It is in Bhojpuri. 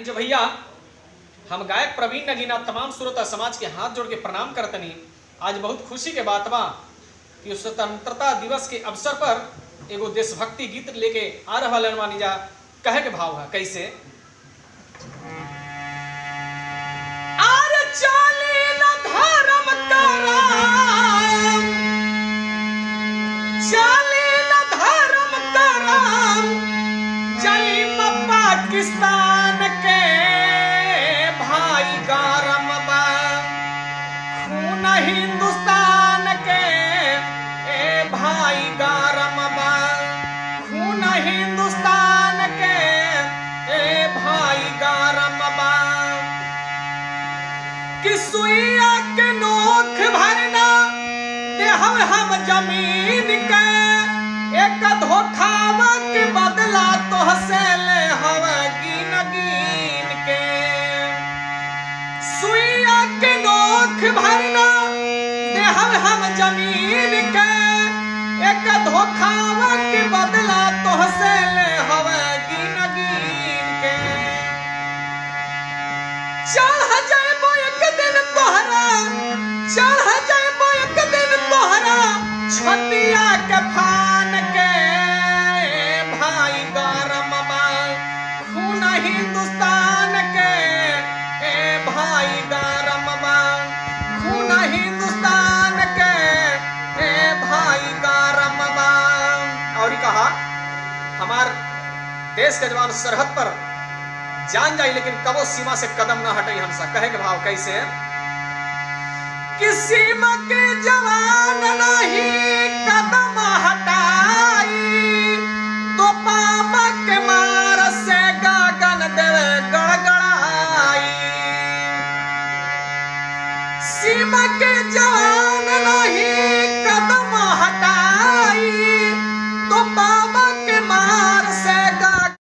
जो भैया हम गायक प्रवीण नगीना तमाम श्रोता समाज के हाथ जोड़ के प्रणाम करतनी। आज बहुत खुशी के बात बा कि स्वतंत्रता दिवस के अवसर पर एगो देशभक्ति गीत लेके आ रहा मानी जा। कहे के भाव है कैसे आर चाली न धर्म करम, चाली न धर्म करम, चली पाकिस्तान के भाई गरम बा, खून हिंदुस्तान के ए भाई गरम बा, खून हिंदुस्तान के ए भाई गरम बा। कि सुइया के नोख भरना देहब हम जमीन के, एक धोखावा के बदला तोहसे ले हवा गिन गिन के। सुइया के नोख भरना देहब हम जमीन के, एक धोखावा के बदला तोहसे ले हवा गिन गिन के। चढ़ जाएबो एक दिन तोहरा, चढ़ जाएबो एक दिन तोहरा छतिया के फान के भाई गरम बा, खून हिंदुस्तान के ए भाई गरम बा, खून हिंदुस्तान के ए भाई गरम बा। और कहा हमार देश के जवान सरहद पर जान जाई लेकिन कबो सीमा से कदम ना हटे हमसा। कहे के भाव कैसे कि सीमा के जवान नहीं कदम हटाई, तो पापा के मार से गगन देवे गड़गड़ाई। सीमा के जवान नहीं